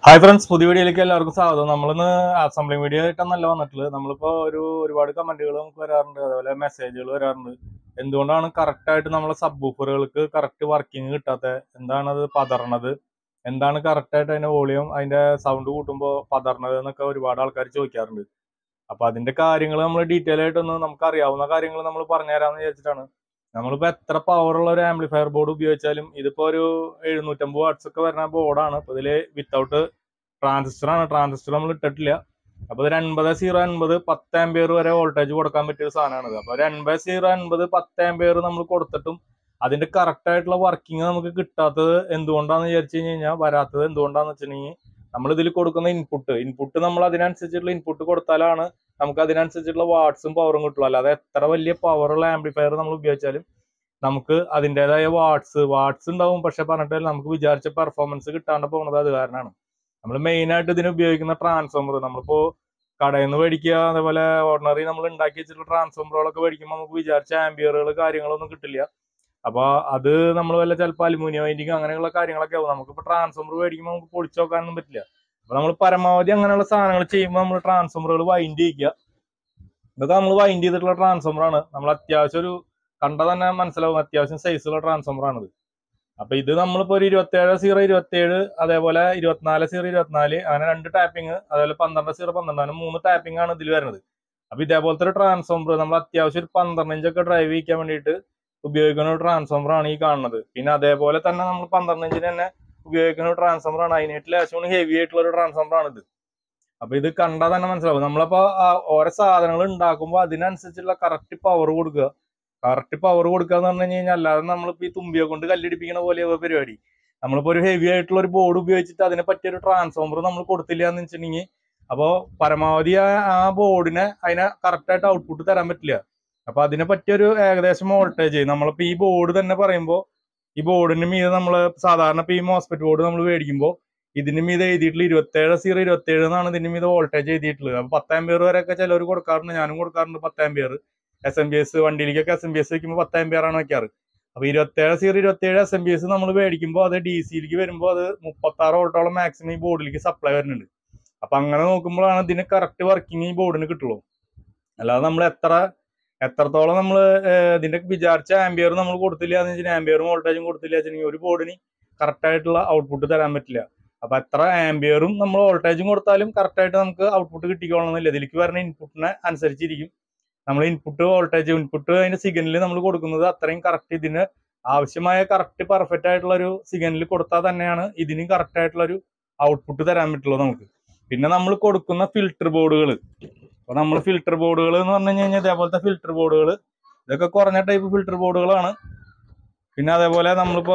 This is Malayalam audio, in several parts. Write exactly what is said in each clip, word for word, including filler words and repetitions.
ഹായ് ഫ്രണ്ട്സ്, പുതിയ വീഡിയോയിലേക്ക് എല്ലാവർക്കും സ്വാഗതം. നമ്മളിന്ന് അസംബ്ലിംഗ് വീഡിയോ ആയിട്ടൊന്നല്ല വന്നിട്ടുള്ളത്. നമ്മളിപ്പോ ഒരു ഒരുപാട് കമന്റുകൾ നമുക്ക് വരാറുണ്ട്, അതുപോലെ മെസ്സേജുകൾ വരാറുണ്ട്. എന്തുകൊണ്ടാണ് കറക്റ്റ് ആയിട്ട് നമ്മളെ സബ് വൂഫറുകൾക്ക് കറക്റ്റ് വർക്കിംഗ് കിട്ടാത്തത്, എന്താണ് അത് പതറണത്, എന്താണ് കറക്റ്റ് ആയിട്ട് അതിന്റെ വോളിയം അതിന്റെ സൗണ്ട് കൂട്ടുമ്പോൾ പതറണത് എന്നൊക്കെ ഒരുപാട് ആൾക്കാർ ചോദിക്കാറുണ്ട്. അപ്പൊ അതിന്റെ കാര്യങ്ങൾ നമ്മൾ ഡീറ്റെയിൽ ആയിട്ടൊന്ന് നമുക്ക് അറിയാവുന്ന കാര്യങ്ങൾ നമ്മൾ പറഞ്ഞുതരാമെന്ന് വിചാരിച്ചിട്ടാണ്. നമ്മളിപ്പോ എത്ര പവർ ഉള്ള ഒരു ആംപ്ലിഫയർ ബോർഡ് ഉപയോഗിച്ചാലും ഇതിപ്പോ ഒരു എഴുന്നൂറ്റമ്പത് വാട്ട്സ് ഒക്കെ വരുന്ന ബോർഡാണ്. ഇപ്പൊ ഇതില് വിത്തൗട്ട് ട്രാൻസിസ്റ്റർ ആണ്, ട്രാൻസിസ്റ്റർ നമ്മൾ ഇട്ടിട്ടില്ല. അപ്പൊ ഒരു അൻപത് സീറോ അൻപത് പത്ത് ആംപിയർ വരെ വോൾട്ടേജ് കൊടുക്കാൻ പറ്റിയ ഒരു സാധനമാണ്. അപ്പൊ ഒരു അൻപത് സീറോ അൻപത് പത്ത് ആംപിയർ നമ്മൾ കൊടുത്തിട്ടും അതിന്റെ കറക്റ്റ് ആയിട്ടുള്ള വർക്കിംഗ് നമുക്ക് കിട്ടാത്തത് എന്തുകൊണ്ടാന്ന് വിചാരിച്ചു കഴിഞ്ഞാൽ, വരാത്തത് എന്തുകൊണ്ടാന്ന് വെച്ചിട്ടുണ്ടെങ്കിൽ നമ്മൾ ഇതിൽ കൊടുക്കുന്ന ഇൻപുട്ട് ഇൻപുട്ട് നമ്മൾ അതിനനുസരിച്ചുള്ള ഇൻപുട്ട് കൊടുത്താലാണ് നമുക്ക് അതിനനുസരിച്ചുള്ള വാട്ട്സും പവറും കിട്ടുള്ളൂ. അല്ലാതെ എത്ര വലിയ പവറുള്ള ആംപ്ലിഫയർ നമ്മൾ ഉപയോഗിച്ചാലും നമുക്ക് അതിൻ്റെതായ വാട്ട്സ് വാട്ട്സ് ഉണ്ടാവും, പക്ഷെ പറഞ്ഞിട്ട് നമുക്ക് വിചാരിച്ച പെർഫോമൻസ് കിട്ടാണ്ട് പോകുന്നത് അത് കാരണമാണ്. നമ്മൾ മെയിൻ ആയിട്ട് ഇതിന് ഉപയോഗിക്കുന്ന ട്രാൻസ്ഫോമർ, നമ്മളിപ്പോ കടയിൽ നിന്ന് മേടിക്കുക, അതേപോലെ ഓർഡിനറി നമ്മൾ ഉണ്ടാക്കി വെച്ചിട്ടുള്ള ട്രാൻസ്ഫോമറുകളൊക്കെ മേടിക്കുമ്പോൾ നമുക്ക് വിചാരിച്ച ആംബിയറുകൾ കാര്യങ്ങളൊന്നും കിട്ടില്ല. അപ്പൊ അത് നമ്മൾ വല്ല ചിലപ്പോൾ അലുമിനിയം വൈൻഡിങ് അങ്ങനെയുള്ള കാര്യങ്ങളൊക്കെ ആവും. നമുക്കിപ്പോൾ ട്രാൻസ്ഫോമർ മേടിക്കുമ്പോൾ നമുക്ക് പൊളിച്ചു നോക്കാനൊന്നും പറ്റില്ല. അപ്പൊ നമ്മൾ പരമാവധി അങ്ങനെയുള്ള സാധനങ്ങൾ ചെയ്യുമ്പോൾ നമ്മൾ ട്രാൻസ്ഫോമറുകൾ വൈൻഡ് ചെയ്യിക്കുക. ഇതൊക്കെ നമ്മൾ വൈൻഡ് ചെയ്തിട്ടുള്ള ട്രാൻസ്ഫോമർ ആണ്. നമ്മൾ അത്യാവശ്യം ഒരു കണ്ട തന്നെ മനസ്സിലാവും, അത്യാവശ്യം സൈസുള്ള ട്രാൻസ്ഫോമർ ആണിത്. അപ്പൊ ഇത് നമ്മളിപ്പോ ഒരു ഇരുപത്തേഴ് സീറോ ഇരുപത്തേഴ്, അതേപോലെ ഇരുപത്തിനാല് സീറോ ഇരുപത്തിനാല്, അങ്ങനെ രണ്ട് ടാപ്പിംഗ്, അതേപോലെ പന്ത്രണ്ട് സീറോ പന്ത്രണ്ട്, അങ്ങനെ മൂന്ന് ടാപ്പിംഗ് ആണ് ഇതിൽ വരുന്നത്. അപ്പൊ ഇതേപോലത്തെ ഒരു ട്രാൻസ്ഫോമർ നമ്മൾ അത്യാവശ്യം ഒരു പന്ത്രണ്ട് ഇഞ്ചൊക്കെ ഡ്രൈവ് ചെയ്യിക്കാൻ വേണ്ടിയിട്ട് ഉപയോഗിക്കുന്ന ഒരു ട്രാൻസ്ഫോമർ ആണ് ഈ കാണുന്നത്. പിന്നെ അതേപോലെ തന്നെ നമ്മൾ പന്ത്രണ്ട് ഇഞ്ചിന് തന്നെ ഉപയോഗിക്കുന്ന ഒരു ട്രാൻസ്ഫോമർ ആണ്, അതിനായിട്ട് ലേശം ഹെവി ആയിട്ടുള്ള ഒരു ട്രാൻസ്ഫോമർ ആണ് ഇത്. അപ്പൊ ഇത് കണ്ടാൽ തന്നെ മനസ്സിലാവും. നമ്മളപ്പോ ഓരോ സാധനങ്ങൾ ഉണ്ടാക്കുമ്പോൾ അതിനനുസരിച്ചുള്ള കറക്റ്റ് പവർ കൊടുക്കുക. കറക്റ്റ് പവർ കൊടുക്കുക എന്ന് പറഞ്ഞു കഴിഞ്ഞാൽ, അല്ലാതെ നമ്മളിപ്പോ ഈ തുമ്പിയെ കൊണ്ട് കല്ലിടിപ്പിക്കുന്ന പോലെയുള്ള പരിപാടി. നമ്മളിപ്പോ ഒരു ഹെവി ആയിട്ടുള്ള ഒരു ബോർഡ് ഉപയോഗിച്ചിട്ട് അതിനെ പറ്റിയൊരു ട്രാൻസ്ഫോമർ നമ്മൾ കൊടുത്തില്ല എന്ന് വെച്ചിട്ടുണ്ടെങ്കിൽ, അപ്പോൾ പരമാവധി ആ ബോർഡിനെ അതിനെ കറക്റ്റ് ആയിട്ട് ഔട്ട്പുട്ട് തരാൻ പറ്റില്ല. അപ്പൊ അതിനെ പറ്റിയൊരു ഏകദേശം വോൾട്ടേജ് നമ്മളിപ്പോ ഈ ബോർഡ് തന്നെ പറയുമ്പോൾ, ഈ ബോർഡിന് മീതെ നമ്മൾ സാധാരണ ഇപ്പൊ ഈ മോസ്ഫെറ്റ് ബോർഡ് നമ്മൾ മേടിക്കുമ്പോൾ ഇതിന് മീതെ എഴുതിയിട്ടുള്ള ഇരുപത്തേഴ് സീറോ ഇരുപത്തേഴ് എന്നാണ് ഇതിന് മീതെ വോൾട്ടേജ് എഴുതിയിട്ടുള്ളത്. അപ്പൊ പത്ത് ആംപിയർ വരെയൊക്കെ ചിലവർ കൊടുക്കാറുണ്ട്, ഞാനും കൊടുക്കാറുണ്ട് പത്ത് ampere. S M B S വണ്ടിയിലേക്കൊക്കെ എസ് എം ബി എസ് വെക്കുമ്പോൾ പത്ത് ആംപിയർ ആണ് വെക്കാറ്. അപ്പൊ ഇരുപത്തേഴ് സീറോ ഇരുപത്തേഴ് എസ് എം ബി എസ് നമ്മൾ മേടിക്കുമ്പോൾ അത് ഡി സിയിലേക്ക് വരുമ്പോൾ അത് മുപ്പത്തി ആറ് വോൾട്ടോളം മാക്സിമം ഈ ബോർഡിലേക്ക് സപ്ലൈ വരുന്നുണ്ട്. അപ്പൊ അങ്ങനെ നോക്കുമ്പോഴാണ് ഇതിന് കറക്റ്റ് വർക്കിംഗ് ഈ ബോർഡിന് കിട്ടുള്ളൂ. അല്ലാതെ നമ്മൾ എത്ര എത്രത്തോളം നമ്മൾ ഇതിന്റെ വിചാരിച്ച ആംപിയർ നമ്മൾ കൊടുത്തില്ല എന്ന് വെച്ചാൽ, ആംപിയറും വോൾട്ടേജും കൊടുത്തില്ല വെച്ചിട്ടുണ്ടെങ്കിൽ ഒരു ബോർഡിന് കറക്റ്റ് ആയിട്ടുള്ള ഔട്ട്പുട്ട് തരാൻ പറ്റില്ല. അപ്പൊ എത്ര ആംപിയറും നമ്മൾ വോൾട്ടേജും കൊടുത്താലും കറക്റ്റ് ആയിട്ട് നമുക്ക് ഔട്ട്പുട്ട് കിട്ടിക്കോളണമെന്നില്ല. ഇതിലേക്ക് വരുന്ന ഇൻപുട്ടിനെ അനുസരിച്ചിരിക്കും നമ്മൾ ഇൻപുട്ട് വോൾട്ടേജ് ഇൻപുട്ട് അതിന്റെ സിഗ്നൽ നമ്മൾ കൊടുക്കുന്നത് അത്രയും കറക്റ്റ്, ഇതിന് ആവശ്യമായ കറക്റ്റ് പെർഫെക്റ്റ് ആയിട്ടുള്ള ഒരു സിഗ്നൽ കൊടുത്താൽ തന്നെയാണ് ഇതിന് കറക്റ്റ് ആയിട്ടുള്ള ഒരു ഔട്ട്പുട്ട് തരാൻ പറ്റുള്ളൂ നമുക്ക്. പിന്നെ നമ്മൾ കൊടുക്കുന്ന ഫിൽട്ടർ ബോർഡുകൾ, അപ്പൊ നമ്മൾ ഫിൽട്ടർ ബോർഡുകൾ എന്ന് പറഞ്ഞു കഴിഞ്ഞാൽ ഇതേപോലത്തെ ഫിൽട്ടർ ബോർഡുകൾ, ഇതൊക്കെ കുറഞ്ഞ ടൈപ്പ് ഫിൽട്ടർ ബോർഡുകളാണ്. പിന്നെ അതേപോലെ നമ്മളിപ്പോ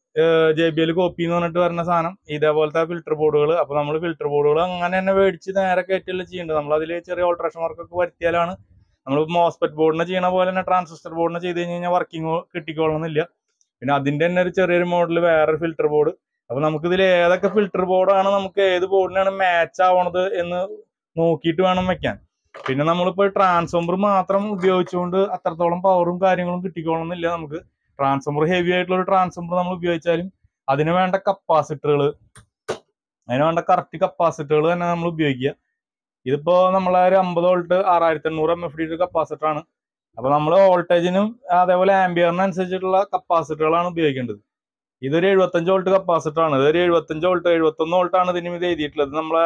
ജെ ബി എൽ കോപ്പി എന്ന് പറഞ്ഞിട്ട് വരുന്ന സാധനം, ഇതേപോലത്തെ ഫിൽട്ടർ ബോർഡുകൾ. അപ്പൊ നമ്മൾ ഫിൽട്ടർ ബോർഡുകൾ അങ്ങനെ തന്നെ മേടിച്ച് നേരെ കയറ്റില്ല ചെയ്യേണ്ടത്. നമ്മൾ അതിൽ ചെറിയ ഓൾട്രേഷൻ വർക്കൊക്കെ വരുത്തിയാലാണ് നമ്മൾ മോസ്ഫെറ്റ് ബോർഡിനെ ചെയ്യണ പോലെ തന്നെ ട്രാൻസിസ്റ്റർ ബോർഡിനെ ചെയ്ത് കഴിഞ്ഞ് കഴിഞ്ഞാൽ വർക്കിംഗ് കിട്ടിക്കോളണമെന്നില്ല. പിന്നെ അതിന്റെ തന്നെ ഒരു ചെറിയൊരു മോഡൽ വേറെ ഫിൽട്ടർ ബോർഡ്. അപ്പൊ നമുക്ക് ഇതിൽ ഏതൊക്കെ ഫിൽട്ടർ ബോർഡാണ് നമുക്ക് ഏത് ബോർഡിനാണ് മാച്ച് ആവണത് എന്ന് നോക്കിയിട്ട് വേണം വെക്കാൻ. പിന്നെ നമ്മളിപ്പോ ട്രാൻസ്ഫോമർ മാത്രം ഉപയോഗിച്ചുകൊണ്ട് അത്രത്തോളം പവറും കാര്യങ്ങളും കിട്ടിക്കോളണമെന്നില്ല. നമുക്ക് ട്രാൻസ്ഫോമർ ഹെവി ആയിട്ടുള്ള ഒരു ട്രാൻസ്ഫോമർ നമ്മൾ ഉപയോഗിച്ചാലും അതിന് വേണ്ട കപ്പാസിറ്ററുകൾ, അതിന് വേണ്ട കറക്റ്റ് കപ്പാസിറ്ററുകൾ തന്നെ നമ്മൾ ഉപയോഗിക്കുക. ഇതിപ്പോ നമ്മളെ ഒരു അമ്പത് വോൾട്ട് ആറായിരത്തി എണ്ണൂറ് എം എഫ് ഡി കപ്പാസിറ്റർ ആണ്. അപ്പൊ നമ്മൾ വോൾട്ടേജിനും അതേപോലെ ആംബിയറിനനുസരിച്ചിട്ടുള്ള കപ്പാസിറ്ററുകളാണ് ഉപയോഗിക്കേണ്ടത്. ഇതൊരു എഴുപത്തഞ്ച് വോൾട്ട് കപ്പാസിറ്റർ ആണ്. ഇതൊരു എഴുപത്തഞ്ച് വോൾട്ട് എഴുപത്തൊന്ന് വോൾട്ടാണ് ഇതിന് ഇത് എഴുതിയിട്ടുള്ളത്. നമ്മളെ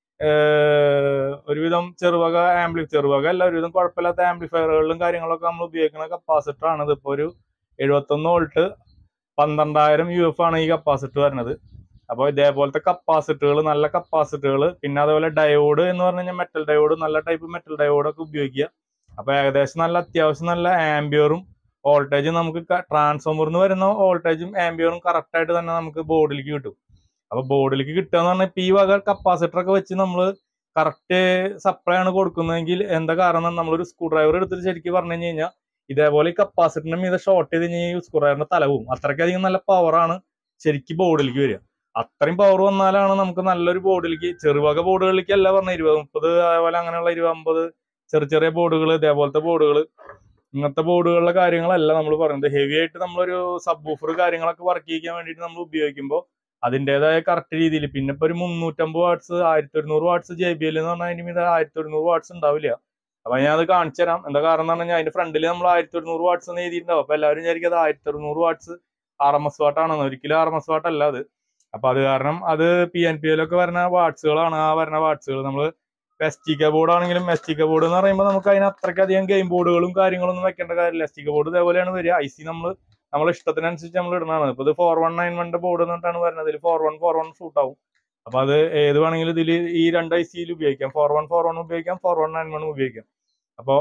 ഒരുവിധം ചെറുവക ആംപ്ലി ചെറുവക അല്ല ഒരുവിധം കുഴപ്പമില്ലാത്ത ആംപ്ലിഫയറുകളിലും കാര്യങ്ങളൊക്കെ നമ്മൾ ഉപയോഗിക്കുന്ന കപ്പാസിറ്റർ ആണ്. ഇതിപ്പോ ഒരു എഴുപത്തൊന്ന് വോൾട്ട് പന്ത്രണ്ടായിരം യു എഫ് ആണ് ഈ കപ്പാസിറ്റർ വരുന്നത്. അപ്പോൾ ഇതേപോലത്തെ കപ്പാസിറ്ററുകൾ, നല്ല കപ്പാസിറ്ററുകൾ, പിന്നെ അതേപോലെ ഡയോഡ് എന്ന് പറഞ്ഞു കഴിഞ്ഞാൽ മെറ്റൽ ഡയോഡ്, നല്ല ടൈപ്പ് മെറ്റൽ ഡയോഡൊക്കെ ഉപയോഗിക്കുക. അപ്പൊ ഏകദേശം നല്ല അത്യാവശ്യം നല്ല ആംബിയറും വോൾട്ടേജും നമുക്ക് ട്രാൻസ്ഫോമറിന് വരുന്ന വോൾട്ടേജും ആംബിയറും കറക്റ്റ് ആയിട്ട് തന്നെ നമുക്ക് ബോർഡിലേക്ക് കിട്ടും. അപ്പൊ ബോർഡിലേക്ക് കിട്ടുക എന്ന് പറഞ്ഞാൽ ഇപ്പൊ ഈ വക കപ്പാസിറ്റർ ഒക്കെ വെച്ച് നമ്മൾ കറക്റ്റ് സപ്ലൈ ആണ് കൊടുക്കുന്നതെങ്കിൽ എന്താ കാരണം, നമ്മളൊരു സ്ക്രൂ ഡ്രൈവർ എടുത്തിട്ട് ശരിക്കും പറഞ്ഞു കഴിഞ്ഞ് കഴിഞ്ഞാൽ ഇതേപോലെ ഈ കപ്പാസിറ്ററിന്റെ മീതെ ഷോർട്ട് ചെയ്ത് കഴിഞ്ഞാൽ സ്ക്രൂ ഡ്രൈവറിന്റെ തലവും അത്രയ്ക്കധികം നല്ല പവറാണ് ശരിക്കും ബോർഡിലേക്ക് വരിക. അത്രയും പവർ വന്നാലാണ് നമുക്ക് നല്ലൊരു ബോർഡിലേക്ക്, ചെറുവക ബോർഡുകളിലേക്ക് അല്ല പറഞ്ഞ ഇരുപത് മുപ്പത് അതേപോലെ അങ്ങനെയുള്ള ഇരുപത് അമ്പത് ചെറിയ ചെറിയ ബോർഡുകൾ, ഇതേപോലത്തെ ബോർഡുകൾ, ഇങ്ങനത്തെ ബോർഡുകളിലെ കാര്യങ്ങളല്ല നമ്മൾ പറയുന്നത്. ഹെവി ആയിട്ട് നമ്മളൊരു സബ് വൂഫർ കാര്യങ്ങളൊക്കെ വർക്ക് ചെയ്യിക്കാൻ വേണ്ടിയിട്ട് നമ്മൾ ഉപയോഗിക്കുമ്പോൾ അതിൻ്റെതായ കറക്റ്റ് രീതിയിൽ. പിന്നെ ഇപ്പൊ ഒരു മുന്നൂറ്റമ്പത് വാട്ട്സ് ആയിരത്തി ഒരുന്നൂറ് വാട്ട്സ് ജെ ബി എൽ എന്ന് പറഞ്ഞാൽ അതിന്റെ മീത് ആയിരത്തി ഒരുന്നൂറ് വാട്ട്സ് ഉണ്ടാവില്ല. അപ്പൊ ഞാൻ അത് കാണിച്ചു തരാം. എന്താ കാരണം എന്ന് പറഞ്ഞാൽ അതിന്റെ ഫ്രണ്ടിൽ നമ്മൾ ആയിരത്തി ഒരുന്നൂറ് വാട്ട്സ് എന്ന് എഴുതിയിട്ടുണ്ടാവും. അപ്പൊ എല്ലാവരും വിചാരിക്കും അത് ആയിരത്തി ഒരുന്നൂറ് വാട്ട്സ് ആർ എം എസ് വാട്ടാണെന്ന്. ഒരിക്കലും ആർ എം എസ് വാട്ട് അല്ല അത്. അപ്പൊ അത് കാരണം അത് പി എൻ പി എല്ലൊക്കെ വരുന്ന വാട്ട്സുകളാണ്. ആ വരുന്ന വാട്ട്സുകൾ നമ്മൾ എസ് ടി കെ ബോർഡ് ആണെങ്കിലും എസ് ടി കെ ബോർഡ് എന്ന് പറയുമ്പോൾ നമുക്ക് അതിന് അത്രയ്ക്കധികം ഗെയിം ബോർഡുകളും കാര്യങ്ങളൊന്നും വെക്കേണ്ട കാര്യമില്ല. എസ് ടി കെ ബോർഡ് ഇതേപോലെയാണ് വരിക. ഐ സി നമ്മൾ നമ്മളെ ഇഷ്ടത്തിനനുസരിച്ച് നമ്മൾ ഇടുന്നതാണ്. ഇപ്പൊ ഇത് ഫോർ വൺ നയൻ വണ്ണിന്റെ ബോർഡ് എന്നിട്ടാണ് വരുന്നത്. ഇതിൽ four one four one shoot ആവും. അപ്പൊ അത് ഏത് വേണമെങ്കിലും ഇതിൽ ഈ രണ്ട് ഐ സിയിൽ ഉപയോഗിക്കാം. ഫോർ വൺ ഫോർ വൺ ഉപയോഗിക്കാം, ഫോർ വൺ നയൻ വൺ ഉപയോഗിക്കാം. അപ്പോ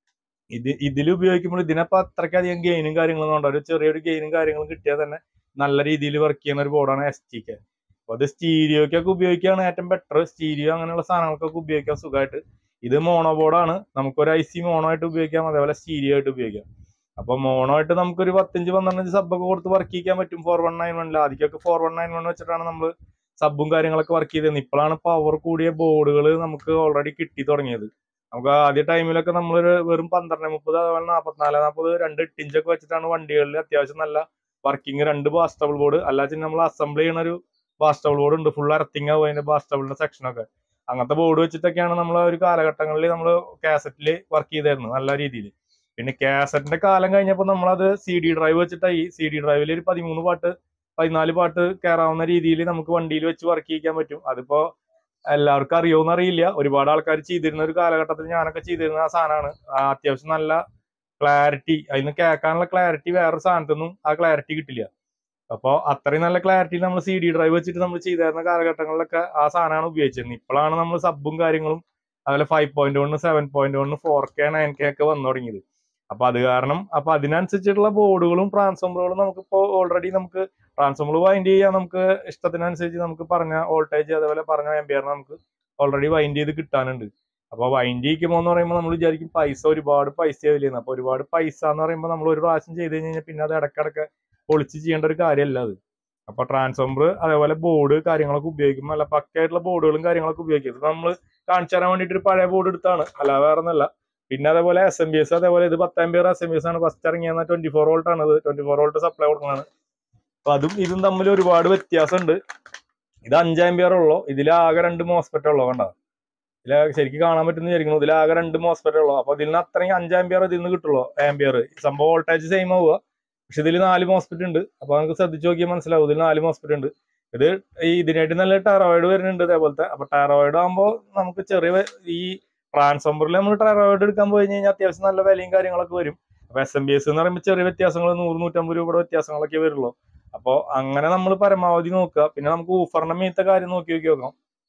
ഇത് ഇതിൽ ഉപയോഗിക്കുമ്പോൾ ഇതിനപ്പോ അത്രയ്ക്കധികം ഗെയിനും കാര്യങ്ങളൊന്നും ഉണ്ടാവും. ഒരു ചെറിയൊരു ഗെയിനും കാര്യങ്ങളും കിട്ടിയാൽ തന്നെ നല്ല രീതിയിൽ വർക്ക് ചെയ്യുന്ന ഒരു ബോർഡാണ് എസ് ടി കെ. അപ്പൊ അത് സ്റ്റീരിയോക്കൊക്കെ ഉപയോഗിക്കുകയാണ് ഏറ്റവും ബെറ്റർ. സ്റ്റീരിയോ അങ്ങനെയുള്ള സാധനങ്ങൾക്കൊക്കെ ഉപയോഗിക്കാം സുഖമായിട്ട്. ഇത് മോണോ ബോർഡാണ്. നമുക്കൊരു ഐ സി മോണോ ആയിട്ട് ഉപയോഗിക്കാം, അതേപോലെ സ്റ്റീരിയോ ആയിട്ട് ഉപയോഗിക്കാം. അപ്പൊ മോണോ ആയിട്ട് നമുക്കൊരു പത്തഞ്ച് പന്ത്രണ്ടഞ്ച് സബ്ബൊക്കെ കൊടുത്ത് വർക്ക് ചെയ്യാൻ പറ്റും. ഫോർ വൺ നയൻ വണ്ണിൽ ആദ്യമൊക്കെ ഫോർ വൺ നയൻ വൺ വെച്ചിട്ടാണ് നമ്മൾ സബും കാര്യങ്ങളൊക്കെ വർക്ക് ചെയ്തത്. ഇപ്പോഴാണ് പവർ കൂടിയ ബോർഡുകൾ നമുക്ക് ഓൾറെഡി കിട്ടി തുടങ്ങിയത്. നമുക്ക് ആദ്യ ടൈമിലൊക്കെ നമ്മളൊരു വെറും പന്ത്രണ്ട് മുപ്പത് അതുപോലെ നാൽപ്പത്തിനാല് നാൽപ്പത് രണ്ട് ഇഞ്ചൊക്കെ വെച്ചിട്ടാണ് വണ്ടികളിൽ അത്യാവശ്യം നല്ല വർക്കിംഗ് രണ്ട് ബാസ്റ്റബിൾ ബോർഡ് അല്ലാതെ നമ്മൾ അസംബിൾ ചെയ്യുന്ന ഒരു ബാസ്റ്റബിൾ ബോർഡ് ഉണ്ട്. ഫുൾ എർത്തിങ് ആവും അതിന്റെ ബാസ്റ്റബിളിന്റെ സെക്ഷനൊക്കെ. അങ്ങനത്തെ ബോർഡ് വെച്ചിട്ടൊക്കെയാണ് നമ്മൾ ഒരു കാലഘട്ടങ്ങളിൽ നമ്മൾ കാസറ്റിൽ വർക്ക് ചെയ്തായിരുന്നു നല്ല രീതിയിൽ. പിന്നെ കാസറ്റിന്റെ കാലം കഴിഞ്ഞപ്പോൾ നമ്മളത് സി ഡി ഡ്രൈവ് വെച്ചിട്ടായി. സി ഡി ഡ്രൈവിൽ ഒരു പതിമൂന്ന് പാട്ട് പതിനാല് പാട്ട് കയറാവുന്ന രീതിയിൽ നമുക്ക് വണ്ടിയിൽ വെച്ച് വർക്ക് ചെയ്യിക്കാൻ പറ്റും. അതിപ്പോ എല്ലാവർക്കും അറിയോന്ന് അറിയില്ല. ഒരുപാട് ആൾക്കാർ ചെയ്തിരുന്ന ഒരു കാലഘട്ടത്തിൽ ഞാനൊക്കെ ചെയ്തിരുന്ന ആ സാധനമാണ്. അത്യാവശ്യം നല്ല ക്ലാരിറ്റി, അതിന് കേൾക്കാനുള്ള ക്ലാരിറ്റി വേറൊരു സാധനത്തൊന്നും ആ ക്ലാരിറ്റി കിട്ടില്ല. അപ്പോൾ അത്രയും നല്ല ക്ലാരിറ്റി നമ്മൾ സി ഡി ഡ്രൈവ് വെച്ചിട്ട് നമ്മൾ ചെയ്തിരുന്ന കാലഘട്ടങ്ങളിലൊക്കെ ആ സാധനമാണ് ഉപയോഗിച്ചിരുന്നത്. ഇപ്പോഴാണ് നമ്മൾ സബും കാര്യങ്ങളും അതുപോലെ five point one seven point one four K nine K ഒക്കെ വന്നു തുടങ്ങിയത്. അപ്പൊ അത് കാരണം അപ്പൊ അതിനനുസരിച്ചിട്ടുള്ള ബോർഡുകളും ട്രാൻസ്ഫോമറുകളും നമുക്കിപ്പോ ഓൾറെഡി നമുക്ക് ട്രാൻസ്ഫോമർ വൈൻഡ് ചെയ്യാൻ നമുക്ക് ഇഷ്ടത്തിനനുസരിച്ച് നമുക്ക് പറഞ്ഞ വോൾട്ടേജ് അതേപോലെ പറഞ്ഞ ആംപിയർ നമുക്ക് ഓൾറെഡി വൈൻഡ് ചെയ്ത് കിട്ടാനുണ്ട്. അപ്പൊ വൈൻഡ് ചെയ്യിക്കുമ്പോൾ എന്ന് പറയുമ്പോൾ നമ്മൾ വിചാരിക്കും പൈസ ഒരുപാട് പൈസ ആവില്ലെന്ന്. അപ്പൊ ഒരുപാട് പൈസ എന്ന് പറയുമ്പോൾ നമ്മൾ ഒരു പ്രാവശ്യം ചെയ്ത് കഴിഞ്ഞാൽ പിന്നെ അത് ഇടക്കിടക്ക് പൊളിച്ച് ചെയ്യേണ്ട ഒരു കാര്യമല്ല അത്. അപ്പൊ ട്രാൻസ്ഫോമർ അതേപോലെ ബോർഡ് കാര്യങ്ങളൊക്കെ ഉപയോഗിക്കുമ്പോൾ നല്ല പക്കയായിട്ടുള്ള ബോർഡുകളും കാര്യങ്ങളൊക്കെ ഉപയോഗിക്കും. ഇത് നമ്മൾ കാണിച്ചു തരാൻ വേണ്ടിയിട്ട് ഒരു പഴയ ബോർഡ് എടുത്താണ്, അല്ല വേറെ ഒന്നല്ല. പിന്നെ അതേപോലെ എസ് എം ബി എസ് അതേപോലെ ഇത് പത്താംപിയർ എസ് എം ബി എസ് ആണ് ഫസ്റ്റ് ഇറങ്ങിയ ട്വന്റി ഫോർ വോൾട്ട് ആണ്. ഇത് ട്വന്റി ഫോർ വോൾട്ട് സപ്ലൈ കൊടുക്കുന്നതാണ്. അപ്പൊ അതും ഇതും തമ്മിൽ ഒരുപാട് വ്യത്യാസമുണ്ട്. ഇത് അഞ്ചാംപിയർ ഉള്ളൂ. ഇതിലാകെ രണ്ട് മോസ്പെറ്റ് ഉള്ളൂ. കണ്ട ഇതിൽ ശരിക്കും കാണാൻ പറ്റുന്ന വിചാരിക്കുന്നു. ഇതിലാകെ രണ്ട് മോസ്പെറ്റ് ഉള്ളൂ. അപ്പൊ ഇതിൽ നിന്ന് അത്രയും അഞ്ചാംപിയർ ഇതിൽ നിന്ന് കിട്ടുള്ളൂ. ആംപിയർ സംഭവം വോൾട്ടേജ് സെയിം ആവുക, പക്ഷെ ഇതിൽ നാല് മോസ്പെറ്റ് ഉണ്ട്. അപ്പൊ നമുക്ക് ശ്രദ്ധിച്ച് നോക്കിയാൽ മനസ്സിലാവും ഇതിൽ നാല് മോസ്പെറ്റ് ഉണ്ട്. ഇത് ഈ ഇതിനായിട്ട് നല്ല ടെറോയിഡ് വരുന്നുണ്ട് ഇതേപോലത്തെ. അപ്പൊ ടെറോയിഡ് ആകുമ്പോൾ നമുക്ക് ചെറിയ ഈ ട്രാൻസ്ഫോമറിൽ നമ്മൾ ടെറോയിഡ് എടുക്കാൻ പോയി കഴിഞ്ഞാൽ അത്യാവശ്യം നല്ല വിലയും കാര്യങ്ങളൊക്കെ വരും. അപ്പൊ എസ് എം ബി എസ് എന്ന് പറയുമ്പോൾ ചെറിയ വ്യത്യാസങ്ങൾ നൂറ് നൂറ്റമ്പത് രൂപയുടെ വ്യത്യാസങ്ങളൊക്കെ വരുള്ളൂ. അപ്പോൾ അങ്ങനെ നമ്മൾ പരമാവധി നോക്കുക. പിന്നെ നമുക്ക് ഊഫറിന്റെ മീത്ത കാര്യം നോക്കി നോക്കി നോക്കാം.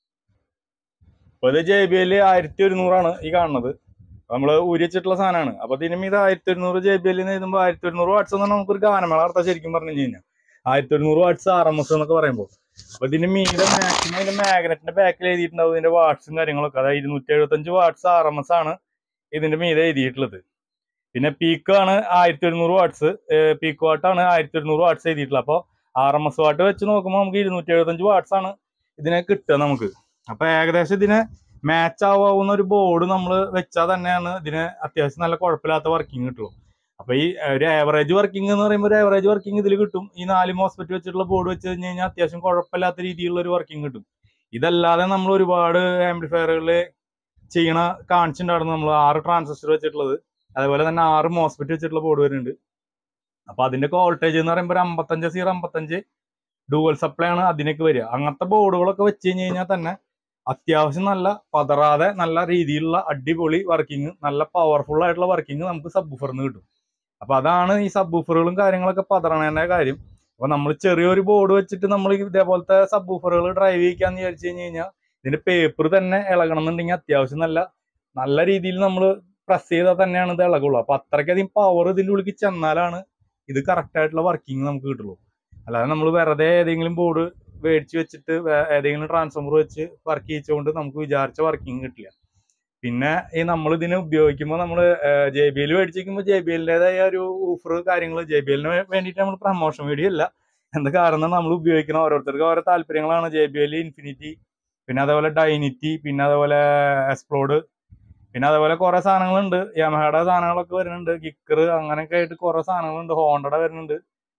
അപ്പൊ ഇത് ജെ ബി എൽ ആയിരത്തി ഒരുന്നൂറാണ് ഈ കാണുന്നത്. നമ്മൾ ഊരി വെച്ചിട്ടുള്ള സാധനമാണ്. അപ്പൊ ഇതിന് മീത് ആയിരത്തി ഒരുന്നൂറ് ജെ ബി എൽ എന്ന് എഴുതുമ്പോൾ ആയിരത്തി ഒരുന്നൂറ് വാട്ട്സ് എന്ന് പറഞ്ഞാൽ നമുക്കൊരു ഗാനമേള നടത്താം ശരിക്കും പറഞ്ഞു കഴിഞ്ഞാൽ. ആയിരത്തി ഒരുന്നൂറ് വാട്ട്സ് ആർ എം എസ് എന്നൊക്കെ പറയുമ്പോൾ അപ്പൊ ഇതിന്റെ മീതെ മാക്സിമം ഇതിന്റെ മാഗ്നറ്റിന്റെ ബാക്കിൽ എഴുതിയിട്ടുണ്ടാവും ഇതിന്റെ വാട്ട്സും കാര്യങ്ങളൊക്കെ. അതായത് ഇരുന്നൂറ്റി എഴുപത്തഞ്ച് വാട്ട്സ് ആർ എം എസ് ആണ് ഇതിന്റെ മീതെ എഴുതിയിട്ടുള്ളത്. പിന്നെ പീക്ക് ആണ് ആയിരത്തി ഒരുന്നൂറ് വാട്ട്സ്, പീക്ക് വാട്ടാണ് ആയിരത്തി ഒരുന്നൂറ് വാട്ട്സ് എഴുതിയിട്ടുള്ളത്. അപ്പോൾ ആർ എം എസ് വാട്ട് വെച്ച് നോക്കുമ്പോൾ നമുക്ക് ഇരുന്നൂറ്റി എഴുപത്തഞ്ച് വാട്ട്സ് ആണ് ഇതിനെ കിട്ടുക നമുക്ക്. അപ്പൊ ഏകദേശം ഇതിനെ മാച്ച് ആവാവുന്ന ഒരു ബോർഡ് നമ്മൾ വെച്ചാൽ തന്നെയാണ് ഇതിന് അത്യാവശ്യം നല്ല കുഴപ്പമില്ലാത്ത വർക്കിംഗ് കിട്ടുള്ളൂ. അപ്പൊ ഈ ഒരു ആവറേജ് വർക്കിംഗ് എന്ന് പറയുമ്പോൾ ഒരു ആവറേജ് വർക്കിംഗ് ഇതിൽ കിട്ടും. ഈ നാല് മോസ്പെറ്റ് വെച്ചിട്ടുള്ള ബോർഡ് വെച്ച് കഴിഞ്ഞ് കഴിഞ്ഞാൽ അത്യാവശ്യം കുഴപ്പമില്ലാത്ത രീതിയിലുള്ള ഒരു വർക്കിംഗ് കിട്ടും. ഇതല്ലാതെ നമ്മൾ ഒരുപാട് ആംപ്ലിഫയറുകളിൽ ചെയ്യണ കാണിച്ചിട്ടുണ്ടായിരുന്നു. നമ്മൾ ആറ് ട്രാൻസിസ്റ്റർ വെച്ചിട്ടുള്ളത്, അതേപോലെ തന്നെ ആറ് മോസ്പെറ്റ് വെച്ചിട്ടുള്ള ബോർഡ് വരുന്നുണ്ട്. അപ്പൊ അതിന്റെ വോൾട്ടേജ് എന്ന് പറയുമ്പോൾ ഒരു അമ്പത്തഞ്ച് സീറോ അമ്പത്തഞ്ച് ഡുവൽ സപ്ലൈ ആണ് അതിനൊക്കെ വരിക. അങ്ങനത്തെ ബോർഡുകളൊക്കെ വെച്ച് കഴിഞ്ഞ് കഴിഞ്ഞാൽ തന്നെ അത്യാവശ്യം നല്ല പതറാതെ നല്ല രീതിയിലുള്ള അടിപൊളി വർക്കിംഗ്, നല്ല പവർഫുൾ ആയിട്ടുള്ള വർക്കിംഗ് നമുക്ക് സബ് ബൂഫറിന് കിട്ടും. അപ്പൊ അതാണ് ഈ സബ് ബൂഫറുകളും കാര്യങ്ങളൊക്കെ പതറണേന്റെ കാര്യം. അപ്പൊ നമ്മൾ ചെറിയൊരു ബോർഡ് വെച്ചിട്ട് നമ്മൾ ഇതേപോലത്തെ സബ് ബൂഫറുകൾ ഡ്രൈവ് ചെയ്യിക്കാന്ന് വിചാരിച്ചു കഴിഞ്ഞ് കഴിഞ്ഞാൽ ഇതിന്റെ പേപ്പർ തന്നെ ഇളകണം എന്നുണ്ടെങ്കിൽ അത്യാവശ്യം നല്ല നല്ല രീതിയിൽ നമ്മൾ പ്രസ് ചെയ്താൽ തന്നെയാണ് ഇത് ഇളകുള്ളൂ. അപ്പൊ അത്രയ്ക്കധികം പവർ ഇതിന്റെ ഉള്ളിൽ ചെന്നാലാണ് ഇത് കറക്റ്റ് ആയിട്ടുള്ള വർക്കിംഗ് നമുക്ക് കിട്ടുള്ളൂ. അല്ലാതെ നമ്മൾ വെറുതെ ഏതെങ്കിലും ബോർഡ് മേടിച്ച് വെച്ചിട്ട് ഏതെങ്കിലും ട്രാൻസ്ഫോമർ വെച്ച് വർക്ക് ചെയ്യിച്ചുകൊണ്ട് നമുക്ക് വിചാരിച്ച വർക്കിംഗ് കിട്ടില്ല. പിന്നെ ഈ നമ്മൾ ഇതിനെ ഉപയോഗിക്കുമ്പോൾ നമ്മൾ ജെ ബി എൽ മേടിച്ചിരിക്കുമ്പോൾ ജെ ബി എല്ലിൻ്റെതായ ഒരു ഓഫർ കാര്യങ്ങൾ ജെ ബി എല്ലിന് വേണ്ടിയിട്ട് നമ്മൾ പ്രമോഷൻ വീഡിയോ അല്ല. എന്താ കാരണം നമ്മൾ ഉപയോഗിക്കണം, ഓരോരുത്തർക്ക് ഓരോ താല്പര്യങ്ങളാണ്. ജെ ബി എൽ ഇൻഫിനിറ്റി, പിന്നെ അതേപോലെ ഡൈനിറ്റി, പിന്നെ അതേപോലെ എക്സ്പ്ലോഡ്, പിന്നെ അതേപോലെ കുറെ സാധനങ്ങളുണ്ട്. യമഹയുടെ സാധനങ്ങളൊക്കെ വരുന്നുണ്ട്, കിക്കർ അങ്ങനെയൊക്കെ ആയിട്ട് കുറെ സാധനങ്ങളുണ്ട്. ഹോണ്ടയുടെ വരുന്നുണ്ട്.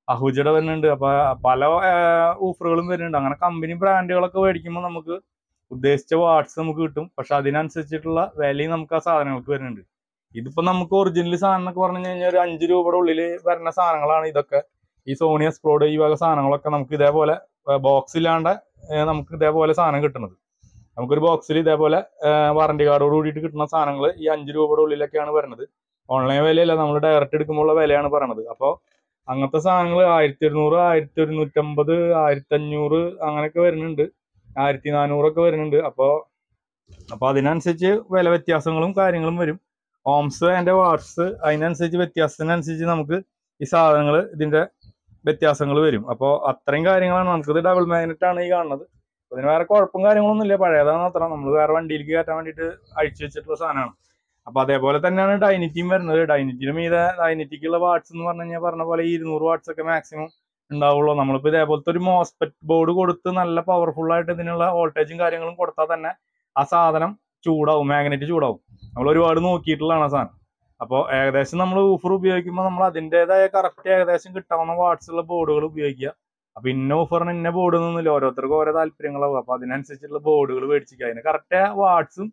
അഹുജയുടെ വരുന്നുണ്ട്. അപ്പൊ പല ഓഫറുകളും വരുന്നുണ്ട്. അങ്ങനെ കമ്പനി ബ്രാൻഡുകളൊക്കെ മേടിക്കുമ്പോൾ നമുക്ക് ഉദ്ദേശിച്ച വാട്ട്സ് നമുക്ക് കിട്ടും. പക്ഷെ അതിനനുസരിച്ചിട്ടുള്ള വിലയും നമുക്ക് ആ സാധനങ്ങൾക്ക് വരുന്നുണ്ട്. ഇതിപ്പോ നമുക്ക് ഒറിജിനൽ സാധനം എന്നൊക്കെ പറഞ്ഞു കഴിഞ്ഞാൽ ഒരു അഞ്ച് രൂപയുടെ ഉള്ളിൽ വരുന്ന സാധനങ്ങളാണ് ഇതൊക്കെ. ഈ സോണി എസ്പ്ലോഡ് ഈ വക സാധനങ്ങളൊക്കെ നമുക്ക് ഇതേപോലെ ബോക്സ് ഇല്ലാണ്ട് നമുക്ക് ഇതേപോലെ സാധനം കിട്ടുന്നത്. നമുക്കൊരു ബോക്സിൽ ഇതേപോലെ വാറണ്ടി കാർഡോട് കൂടിയിട്ട് കിട്ടുന്ന സാധനങ്ങൾ ഈ അഞ്ച് രൂപയുടെ ഉള്ളിലൊക്കെയാണ് വരുന്നത്. ഓൺലൈൻ വിലയല്ല, നമ്മൾ ഡയറക്റ്റ് എടുക്കുമ്പോഴുള്ള വിലയാണ് പറയണത്. അപ്പോൾ അങ്ങനത്തെ സാധനങ്ങൾ ആയിരത്തി ഒരുന്നൂറ് ആയിരത്തി ഒരുന്നൂറ്റമ്പത് ആയിരത്തി അഞ്ഞൂറ് അങ്ങനെയൊക്കെ വരുന്നുണ്ട്, ആയിരത്തി നാനൂറൊക്കെ വരുന്നുണ്ട്. അപ്പോൾ അപ്പോൾ അതിനനുസരിച്ച് വില വ്യത്യാസങ്ങളും കാര്യങ്ങളും വരും. ഓംസ് അതിൻ്റെ വാട്ട്സ് അതിനനുസരിച്ച് വ്യത്യാസത്തിനനുസരിച്ച് നമുക്ക് ഈ സാധനങ്ങൾ ഇതിൻ്റെ വ്യത്യാസങ്ങൾ വരും. അപ്പോൾ അത്രയും കാര്യങ്ങളാണ്. നമുക്കിത് ഡബിൾ മാഗ്നറ്റ് ആണ് ഈ കാണുന്നത്. അതിന് വേറെ കുഴപ്പം കാര്യങ്ങളൊന്നും ഇല്ല, പഴയതാണ് അത്ര. നമ്മൾ വേറെ വണ്ടിയിലേക്ക് കയറ്റാൻ വേണ്ടിയിട്ട് അഴിച്ചു വെച്ചിട്ടുള്ള സാധനമാണ്. അപ്പൊ അതേപോലെ തന്നെയാണ് ഡൈനിറ്റിയും വരുന്നത്. ഡൈനിറ്റിന് മീതെ ഡൈനിറ്റിക്കുള്ള വാട്ട്സ് എന്ന് പറഞ്ഞു കഴിഞ്ഞാൽ പറഞ്ഞ പോലെ ഇരുന്നൂറ് വാട്ട്സ് ഒക്കെ മാക്സിമം ഉണ്ടാവുള്ളൂ. നമ്മളിപ്പോൾ ഇതേപോലത്തെ ഒരു മോസ്പെറ്റ് ബോർഡ് കൊടുത്ത് നല്ല പവർഫുൾ ആയിട്ട് ഇതിനുള്ള വോൾട്ടേജും കാര്യങ്ങളും കൊടുത്താൽ തന്നെ ആ സാധനം ചൂടാവും, മാഗ്നറ്റ് ചൂടാവും. നമ്മൾ ഒരുപാട് നോക്കിയിട്ടുള്ളതാണ് ആ സാധനം. അപ്പോൾ ഏകദേശം നമ്മൾ ഊഫർ ഉപയോഗിക്കുമ്പോൾ നമ്മൾ അതിൻ്റെതായ കറക്റ്റ് ഏകദേശം കിട്ടാവുന്ന വാട്ട്സ് ഉള്ള ബോർഡുകൾ ഉപയോഗിക്കുക. അപ്പൊ ഇന്ന ഓഫറിന് ഇന്ന ബോർഡ് ഒന്നുമില്ല, ഓരോരുത്തർക്കും ഓരോ താല്പര്യങ്ങളാവും. അപ്പൊ അതിനനുസരിച്ചുള്ള ബോർഡുകൾ മേടിച്ചിരിക്കുക. അതിന് കറക്റ്റ് വാട്ട്സും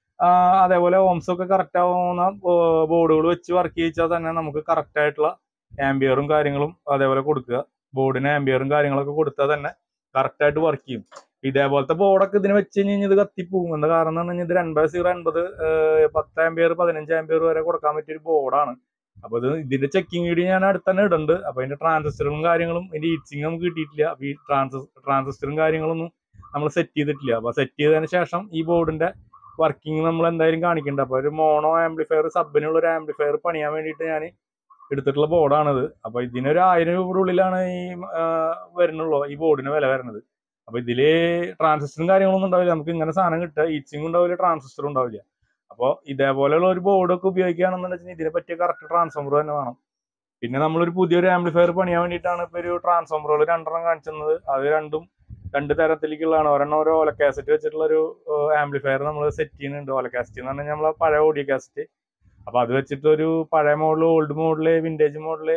അതേപോലെ ഓംസും ഒക്കെ കറക്റ്റ് ആവുന്ന ബോർഡുകൾ വെച്ച് വർക്ക് ചെയ്യിച്ചാൽ തന്നെ നമുക്ക് കറക്റ്റ് ആയിട്ടുള്ള ആംബിയറും കാര്യങ്ങളും അതേപോലെ കൊടുക്കുക. ബോർഡിന് ആംബിയറും കാര്യങ്ങളൊക്കെ കൊടുത്താൽ തന്നെ കറക്റ്റ് ആയിട്ട് വർക്ക് ചെയ്യും. ഇതേപോലത്തെ ബോർഡൊക്കെ ഇതിന് വെച്ച് കഴിഞ്ഞാൽ ഇത് കത്തിപ്പോകും. എന്താ കാരണം എന്ന് പറഞ്ഞു കഴിഞ്ഞാൽ ഇത് എൺപത് സീറോ എൺപത് പത്ത് ആംബിയർ പതിനഞ്ച് ആംബിയർ വരെ കൊടുക്കാൻ പറ്റിയൊരു ബോർഡാണ്. അപ്പൊ ഇത് ഇതിന്റെ ചെക്കിങ് വീഡിയോ ഞാൻ അടുത്ത് തന്നെ ഇടുന്നുണ്ട്. അപ്പൊ അതിന്റെ ട്രാൻസിസ്റ്ററും കാര്യങ്ങളും ഇതിന്റെ ഹീറ്റ്സിങ് നമുക്ക് കിട്ടിയിട്ടില്ല. അപ്പൊ ഈ ട്രാൻസിസ് ട്രാൻസിസ്റ്ററും കാര്യങ്ങളൊന്നും നമ്മൾ സെറ്റ് ചെയ്തിട്ടില്ല. അപ്പൊ സെറ്റ് ചെയ്തതിന് ശേഷം ഈ ബോർഡിന്റെ വർക്കിംഗ് നമ്മൾ എന്തായാലും കാണിക്കുന്നുണ്ട്. അപ്പൊ ഒരു മോണോ ആംപ്ലിഫയർ സബിനുള്ള ഒരു ആംപ്ലിഫയർ പണിയാൻ വേണ്ടിയിട്ട് ഞാൻ എടുത്തിട്ടുള്ള ബോർഡാണിത്. അപ്പൊ ഇതിനൊരു ആയിരം രൂപയുടെ ഉള്ളിലാണ് ഈ വരുന്നുള്ളൂ ഈ ബോർഡിന് വില വരുന്നത്. അപ്പൊ ഇതില് ട്രാൻസിസ്റ്ററും കാര്യങ്ങളൊന്നും ഉണ്ടാവില്ല. നമുക്ക് ഇങ്ങനെ സാധനം കിട്ടുക, ഹീറ്റ്സിംഗ് ഉണ്ടാവില്ല, ട്രാൻസിസ്റ്ററും ഉണ്ടാവില്ല. അപ്പോൾ ഇതേപോലെയുള്ള ഒരു ബോർഡൊക്കെ ഉപയോഗിക്കുകയാണെന്നുണ്ടെങ്കിൽ ഇതിനെ പറ്റിയ കറക്റ്റ് ട്രാൻസ്ഫോമർ തന്നെ വേണം. പിന്നെ നമ്മളൊരു പുതിയൊരു ആംപ്ലിഫയർ പണിയാൻ വേണ്ടിയിട്ടാണ് ഇപ്പോൾ ഒരു ട്രാൻസ്ഫോമറുകൾ രണ്ടെണ്ണം കാണിച്ചത്. അത് രണ്ടും രണ്ട് തരത്തിലേക്കുള്ളതാണ്. ഒരെണ്ണം ഒരു ഓല കാസറ്റ് വെച്ചിട്ടുള്ള ഒരു ആംപ്ലിഫയർ നമ്മൾ സെറ്റ് ചെയ്യുന്നുണ്ട്. ഓല കാസറ്റ് എന്ന് പറഞ്ഞാൽ നമ്മളെ പഴയ ഓഡിയോ കാസറ്റ്. അപ്പൊ അത് വെച്ചിട്ട് ഒരു പഴയ model old model vintage model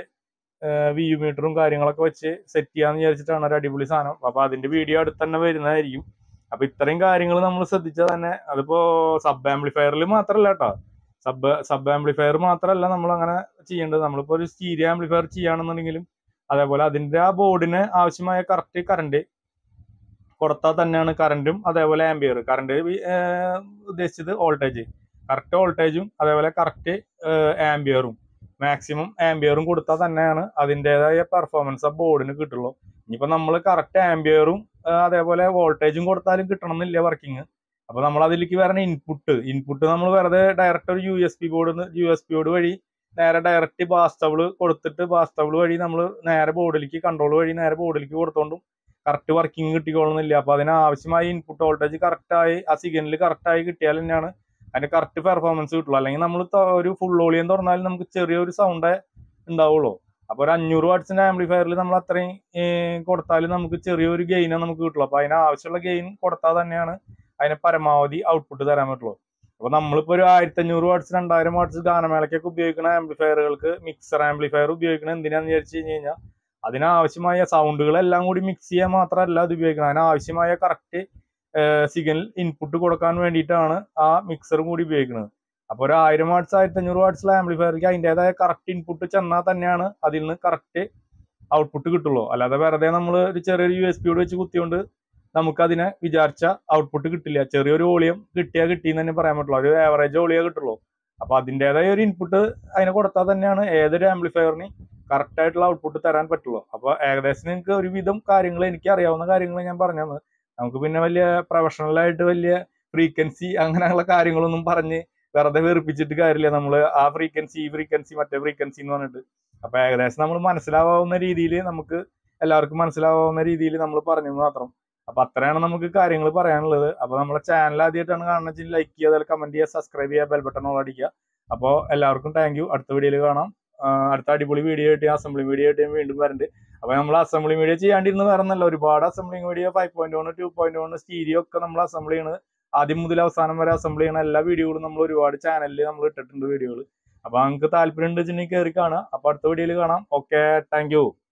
V U മീറ്ററും കാര്യങ്ങളൊക്കെ വെച്ച് സെറ്റ് ചെയ്യാന്ന് വിചാരിച്ചിട്ടാണ് ഒരു അടിപൊളി സാധനം. അപ്പൊ അതിന്റെ വീഡിയോ അടുത്ത് തന്നെ വരുന്നതായിരിക്കും. അപ്പൊ ഇത്രയും കാര്യങ്ങൾ നമ്മൾ ശ്രദ്ധിച്ചാൽ തന്നെ അതിപ്പോ സബ് ആംപ്ലിഫയറിൽ മാത്രമല്ല കേട്ടോ, സബ് സബ് ആംപ്ലിഫയർ മാത്രമല്ല നമ്മൾ അങ്ങനെ ചെയ്യേണ്ടത്. നമ്മളിപ്പോ ഒരു സ്റ്റീരിയോ ആംപ്ലിഫയർ ചെയ്യുകയാണെന്നുണ്ടെങ്കിലും അതേപോലെ അതിന്റെ ആ ബോർഡിന് ആവശ്യമായ കറക്റ്റ് കറണ്ട് കൊടുത്താൽ തന്നെയാണ് കറണ്ടും അതേപോലെ ആംബിയർ. കറണ്ട് ഉദ്ദേശിച്ചത് വോൾട്ടേജ്, കറക്റ്റ് വോൾട്ടേജും അതേപോലെ കറക്റ്റ് ആംബിയറും മാക്സിമം ആംബിയറും കൊടുത്താൽ തന്നെയാണ് അതിൻ്റെതായ പെർഫോമൻസ് ആ ബോർഡിന് കിട്ടുള്ളൂ. ഇനിയിപ്പോൾ നമ്മൾ കറക്റ്റ് ആംബിയറും അതേപോലെ വോൾട്ടേജും കൊടുത്താലും കിട്ടണം എന്നില്ല വർക്കിംഗ്. അപ്പൊ നമ്മൾ അതിലേക്ക് വരുന്ന ഇൻപുട്ട് ഇൻപുട്ട് നമ്മൾ വെറുതെ ഡയറക്റ്റ് ഒരു U S P board U S P board വഴി നേരെ ഡയറക്റ്റ് ബാസ്റ്റബിള് കൊടുത്തിട്ട് ബാസ്റ്റബിള് വഴി നമ്മൾ നേരെ ബോർഡിലേക്ക് കൺട്രോൾ വഴി നേരെ ബോർഡിലേക്ക് കൊടുത്തോണ്ടും കറക്റ്റ് വർക്കിംഗ് കിട്ടിക്കൊള്ളുന്നില്ല. അപ്പൊ അതിനാവശ്യമായ ഇൻപുട്ട് വോൾട്ടേജ് കറക്റ്റായി ആ സിഗ്നൽ കറക്റ്റായി കിട്ടിയാൽ തന്നെയാണ് അതിന്റെ കറക്റ്റ് പെർഫോമൻസ് കിട്ടുള്ളൂ. അല്ലെങ്കിൽ നമ്മൾ ഒരു ഫുൾ വോളിയം തുറന്നാലും നമുക്ക് ചെറിയൊരു സൗണ്ടേ ഉണ്ടാവുള്ളൂ. അപ്പൊ ഒരു അഞ്ഞൂറ് വാട്ട്സിന്റെ ആംപ്ലിഫയറിൽ നമ്മൾ അത്രയും കൊടുത്താലും നമുക്ക് ചെറിയൊരു ഗെയിനേ നമുക്ക് കിട്ടുള്ളൂ. അപ്പൊ അതിനാവശ്യമുള്ള ഗെയിൻ കൊടുത്താൽ തന്നെയാണ് അതിനെ പരമാവധി ഔട്ട്പുട്ട് തരാൻ പറ്റുള്ളൂ. അപ്പൊ നമ്മളിപ്പോ ഒരു ആയിരത്തി അഞ്ഞൂറ് വാട്ട്സ് രണ്ടായിരം വാട്ട്സ് ഗാനമേളയ്ക്കൊക്കെ ഉപയോഗിക്കുന്ന ആംപ്ലിഫയറുകൾക്ക് മിക്സർ ആംപ്ലിഫയർ ഉപയോഗിക്കുന്നത് എന്തിനാന്ന് വിചാരിച്ചു കഴിഞ്ഞ് കഴിഞ്ഞാൽ അതിനാവശ്യമായ സൗണ്ടുകളെല്ലാം കൂടി മിക്സ് ചെയ്യാൻ മാത്രമല്ല അത് ഉപയോഗിക്കുന്നത്. അതിനാവശ്യമായ കറക്റ്റ് സിഗ്നൽ ഇൻപുട്ട് കൊടുക്കാൻ വേണ്ടിയിട്ടാണ് ആ മിക്സറും കൂടി ഉപയോഗിക്കുന്നത്. അപ്പൊ ഒരു ആയിരം വാട്ട്സ് ആയിരത്തി അഞ്ഞൂറ് വാട്ട്സിലെ ആംപ്ലിഫയർക്ക് അതിൻ്റെതായ കറക്റ്റ് ഇൻപുട്ട് ചെന്നാൽ തന്നെയാണ് അതിൽ നിന്ന് കറക്റ്റ് ഔട്ട്പുട്ട് കിട്ടുള്ളൂ. അല്ലാതെ വെറുതെ നമ്മൾ ഒരു ചെറിയൊരു യു എസ് പിയോട് വെച്ച് കുത്തിയോണ്ട് നമുക്കതിനെ വിചാരിച്ച ഔട്ട്പുട്ട് കിട്ടില്ല. ചെറിയൊരു വോളിയം കിട്ടിയാൽ കിട്ടിയെന്ന് തന്നെ പറയാൻ പറ്റുള്ളൂ, ഒരു ആവറേജ് വോളിയേ കിട്ടുള്ളൂ. അപ്പൊ അതിൻ്റെതായ ഒരു ഇൻപുട്ട് അതിനെ കൊടുത്താൽ തന്നെയാണ് ഏതൊരു ആംപ്ലിഫയറിന് കറക്റ്റ് ആയിട്ടുള്ള ഔട്ട്പുട്ട് തരാൻ പറ്റുള്ളൂ. അപ്പൊ ഏകദേശം നിങ്ങൾക്ക് ഒരുവിധം കാര്യങ്ങൾ എനിക്ക് അറിയാവുന്ന കാര്യങ്ങൾ ഞാൻ പറഞ്ഞു. നമുക്ക് പിന്നെ വലിയ പ്രൊഫഷണലായിട്ട് വലിയ ഫ്രീക്വൻസി അങ്ങനെയുള്ള കാര്യങ്ങളൊന്നും പറഞ്ഞ് വെറുതെ വെറുപ്പിച്ചിട്ട് കാര്യമില്ല. നമ്മൾ ആ ഫ്രീക്വൻസി ഈ ഫ്രീക്വൻസി മറ്റേ ഫ്രീക്വൻസി എന്ന് പറഞ്ഞിട്ട് അപ്പൊ ഏകദേശം നമ്മൾ മനസ്സിലാവാവുന്ന രീതിയിൽ നമുക്ക് എല്ലാവർക്കും മനസ്സിലാവാവുന്ന രീതിയിൽ നമ്മൾ പറഞ്ഞു മാത്രം. അപ്പൊ അത്രയാണ് നമുക്ക് കാര്യങ്ങൾ പറയാനുള്ളത്. അപ്പൊ നമ്മളെ ചാനൽ ആദ്യമായിട്ടാണ് കാണുന്നത് ലൈക്ക് ചെയ്യുക, അതുപോലെ കമന്റ് ചെയ്യുക, സബ്സ്ക്രൈബ് ചെയ്യുക, ബെൽ ബട്ടൺ ഓൾ അടിക്കുക. അപ്പോൾ എല്ലാവർക്കും താങ്ക് യു. അടുത്ത വീഡിയോയിൽ കാണാം. അടുത്ത അടിപൊളി വീഡിയോ ആയിട്ട് അസംബ്ലി വീഡിയോ ആയിട്ട് വീണ്ടും വരുന്നുണ്ട്. അപ്പൊ നമ്മൾ അസംബ്ലി വീഡിയോ ചെയ്യാണ്ടിരുന്ന് വേറെ ഒന്നല്ല, ഒരുപാട് assembly video five point one two point one stereo ഒക്കെ നമ്മൾ അസംബ്ലി ചെയ്യണത് ആദ്യം മുതൽ അവസാനം വരെ അസംബ്ലി ചെയ്യണ എല്ലാ വീഡിയോകളും നമ്മൾ ഒരുപാട് ചാനലിൽ നമ്മൾ ഇട്ടിട്ടുണ്ട് വീഡിയോകൾ. അപ്പൊ നിങ്ങൾക്ക് താല്പര്യം ഉണ്ട് വെച്ചിട്ടുണ്ടെങ്കിൽ കയറി കാണുക. അപ്പൊ അടുത്ത വീഡിയോയിൽ കാണാം. Okay, thank U.